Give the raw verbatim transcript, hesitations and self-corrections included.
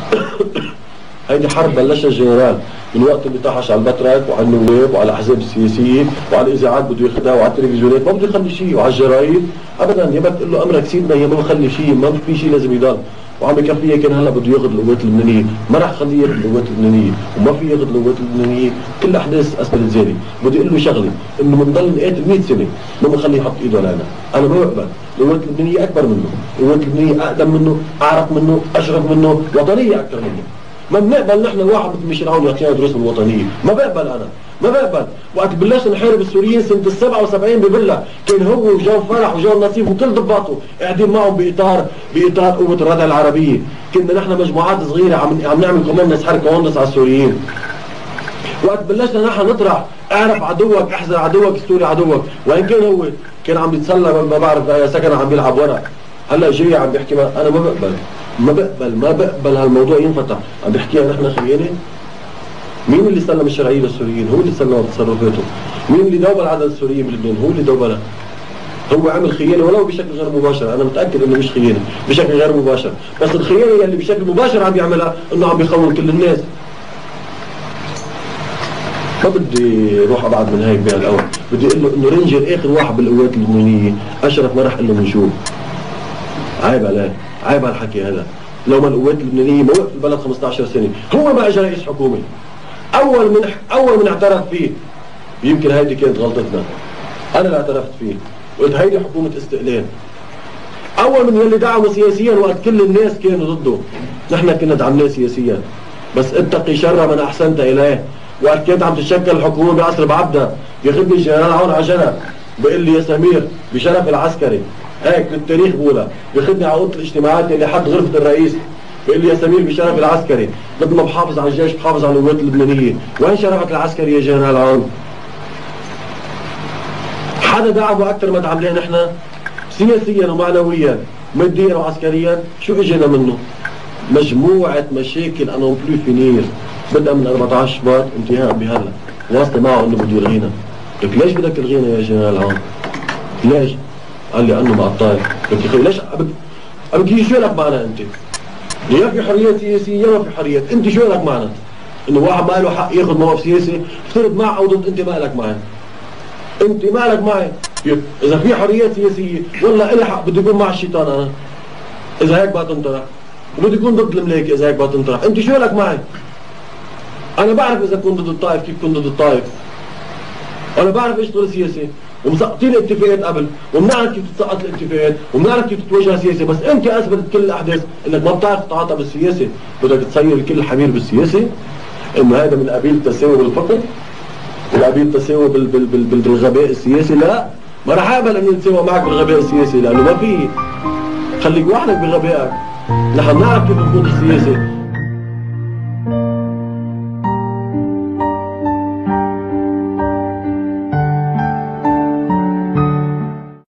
هيدي حرب بلشها الجنرال من وقت اللي طاحش على البتراك وعلى النواب وعلى الاحزاب السياسيه وعلى الاذاعات بده ياخذها وعلى التلفزيونات ما بده يخلي شيء وعلى الجرايد ابدا. يا بتقول له امرك سيدنا يا ما بخلي شيء ما في شيء لازم يضل. وعم يكفيه كان هلا بده ياخذ القوات اللبنانيه ما راح خليه ياخذ القوات اللبنانيه وما في ياخذ القوات اللبنانيه. كل احداث اسفلت ذلك بده يقول له شغله انه بنضل نقاتل مئة سنه ما بنخليه يحط ايده علينا. انا ما بقبل. القوات اللبنانيه اكبر منه، القوات اللبنانيه اقدم منه، اعرف منه، اشرف منه، وطنيه اكثر منه. ما بنقبل نحن الواحد مثل ميشيل عون يعطينا دروس الوطنيه، ما بقبل انا، ما بقبل. وقت بلشنا نحارب السوريين سنه ال سبعة وسبعين ببلا كان هو وجو فرح وجو نصيف وكل ضباطه قاعدين معهم باطار باطار قوه الردع العربيه، كنا نحن مجموعات صغيره عم عم نعمل كمان نسحر كوندس على السوريين. وقت بلشنا نحن نطرح اعرف عدوك احذر عدوك السوري عدوك، وان كان هو كان عم يتسلى ما بعرف سكن عم بيلعب ورق، هلا جاي عم بيحكي انا ما بقبل ما بقبل ما بقبل هالموضوع ينفتح. عم بيحكيها نحن خيانه؟ مين اللي سلم الشرعيه للسوريين؟ هو اللي سلم تصرفاته. مين اللي دوبل عدد السوريين بلبنان؟ هو اللي دوبلها. هو عمل خيانه ولو بشكل غير مباشر، انا متاكد انه مش خيانه بشكل غير مباشر، بس الخيانه اللي بشكل مباشر عم يعملها انه عم بيخون كل الناس. ما بدي اروح ابعد من هيك بهالاول، بدي اقول له انه رينجر اخر واحد بالقوات اللبنانيه اشرف ما راح اقول له بنشوف. عيب عليه، عيب على الحكي هذا. لو ما القوات اللبنانيه ما وقف البلد خمسة عشر سنه، هو ما اجى رئيس حكومه. اول من اول من اعترف فيه، يمكن هيدي كانت غلطتنا. انا اللي اعترفت فيه، قلت هيدي حكومه استقلال. اول من يلي دعمه سياسيا وقت كل الناس كانوا ضده، نحن كنا دعمناه سياسيا. بس اتقي شر من احسنت اليه. وقت كانت عم تتشكل الحكومه بعصر بعبده، ياخذني الجنرال عون على جنب، بيقول لي يا سمير بشرف العسكري، هيك بالتاريخ بقولها، بياخذني على اوضه الاجتماعات اللي حد غرفه الرئيس، بيقول لي يا سمير بشرف العسكري، بدنا بحافظ على الجيش بحافظ على القوات اللبنانيه، وين شرفك العسكري يا جنرال عون؟ حدا دعمه اكثر ما دعمناه نحن؟ سياسيا ومعنويا، ماديا وعسكريا، شو اجينا منه؟ مجموعه مشاكل انا بلو فينير، بدأ من أربعة عشر شباط انتهاء بهلا، واصله معه انه بده يلغينا. قلت ليش بدك تلغينا يا جنرال عون؟ ليش؟ قال لي انه معطل. قلت له ليش ابكي شو لك معنا انت؟ يا في حريات سياسيه يا ما في حريات، انت شو لك معنا؟ انه واحد ما له حق ياخذ موقف سياسي، افترض مع او ضد، انت ما لك معي. انت ما لك معي، اذا في حريات سياسيه والله الي حق بده يكون مع الشيطان انا. اذا هيك بقى تنطرح، وبده يكون ضد الملاكي اذا هيك بقى تنطرح، انت شو لك معي؟ انا بعرف اذا كنت ضد الطائف كيف كنت ضد الطائف. انا بعرف ايش طول سياسي، ومسقطين الاتفاقات قبل، وبنعرف كيف تسقط الاتفاقات، وبنعرف كيف تتوجه سياسي، بس انت اثبتت كل الاحداث انك ما بتعرف تتعاطى بالسياسه، بدك تصير الكل حمير بالسياسه، انه هذا من قبيل التساوي بالفقر، من قبيل التساوي بال بال بال بال بالغباء السياسي، لا، ما راح اقبل اني اتساوى معك بالغباء السياسي، لانه ما في. خليك وحدك بغبائك، نحن بنعرف كيف نقود السياسه.